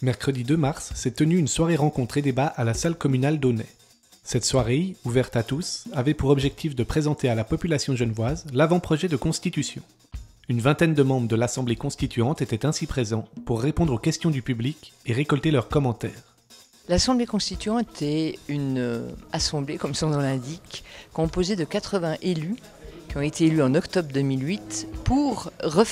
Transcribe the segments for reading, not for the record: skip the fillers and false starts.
Mercredi 2 mars s'est tenue une soirée rencontre et débat à la salle communale d'Aunay. Cette soirée, ouverte à tous, avait pour objectif de présenter à la population genevoise l'avant-projet de constitution. Une vingtaine de membres de l'Assemblée constituante étaient ainsi présents pour répondre aux questions du public et récolter leurs commentaires. L'Assemblée constituante est une assemblée, comme son nom l'indique, composée de 80 élus qui ont été élus en octobre 2008 pour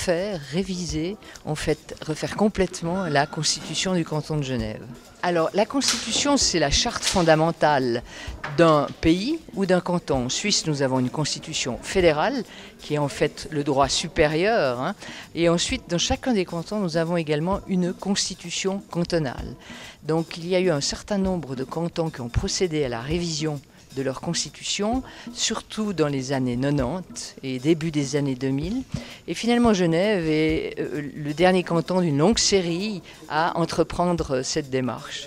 réviser complètement la constitution du canton de Genève. Alors la constitution, c'est la charte fondamentale d'un pays ou d'un canton. En Suisse, nous avons une constitution fédérale qui est en fait le droit supérieur. Et ensuite, dans chacun des cantons, nous avons également une constitution cantonale. Donc il y a eu un certain nombre de cantons qui ont procédé à la révision de leur constitution, surtout dans les années 90 et début des années 2000. Et finalement, Genève est le dernier canton d'une longue série à entreprendre cette démarche.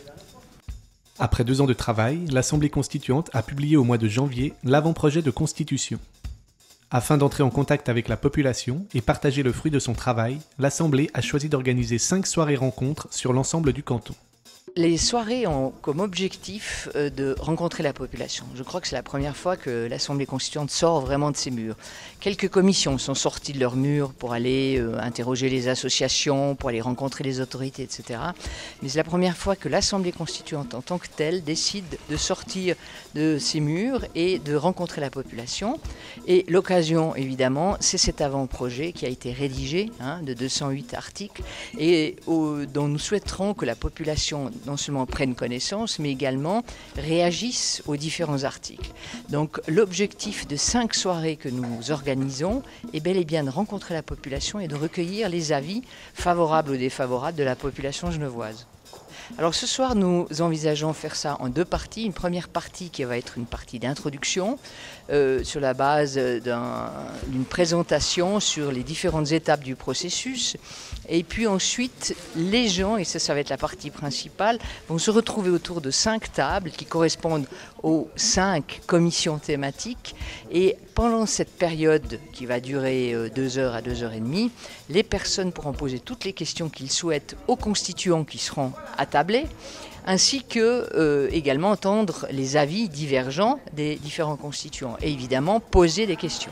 Après 2 ans de travail, l'Assemblée constituante a publié au mois de janvier l'avant-projet de constitution. Afin d'entrer en contact avec la population et partager le fruit de son travail, l'Assemblée a choisi d'organiser 5 soirées-rencontres sur l'ensemble du canton. Les soirées ont comme objectif de rencontrer la population. Je crois que c'est la première fois que l'Assemblée constituante sort vraiment de ses murs. Quelques commissions sont sorties de leurs murs pour aller interroger les associations, pour aller rencontrer les autorités, etc. Mais c'est la première fois que l'Assemblée constituante en tant que telle décide de sortir de ses murs et de rencontrer la population. Et l'occasion, évidemment, c'est cet avant-projet qui a été rédigé, de 208 articles, et dont nous souhaiterons que la population non seulement prennent connaissance, mais également réagissent aux différents articles. Donc l'objectif de 5 soirées que nous organisons est bel et bien de rencontrer la population et de recueillir les avis favorables ou défavorables de la population genevoise. Alors ce soir, nous envisageons faire ça en 2 parties. Une première partie qui va être une partie d'introduction sur la base d'une présentation sur les différentes étapes du processus. Et puis ensuite, les gens, et ça va être la partie principale, vont se retrouver autour de 5 tables qui correspondent aux 5 commissions thématiques. Et pendant cette période qui va durer 2 heures à 2 heures et demie, les personnes pourront poser toutes les questions qu'ils souhaitent aux constituants qui seront attablés, ainsi que également entendre les avis divergents des différents constituants et évidemment poser des questions.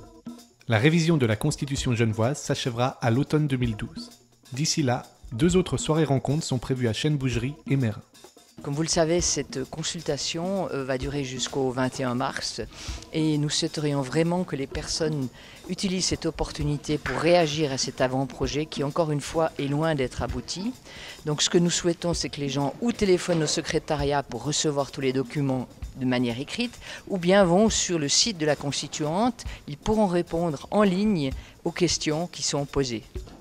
La révision de la Constitution genevoise s'achèvera à l'automne 2012. D'ici là, 2 autres soirées-rencontres sont prévues à Chêne-Bougerie et Meyrin. Comme vous le savez, cette consultation va durer jusqu'au 21 mars et nous souhaiterions vraiment que les personnes utilisent cette opportunité pour réagir à cet avant-projet qui, encore une fois, est loin d'être abouti. Donc ce que nous souhaitons, c'est que les gens ou téléphonent au secrétariat pour recevoir tous les documents de manière écrite, ou bien vont sur le site de la constituante, ils pourront répondre en ligne aux questions qui sont posées.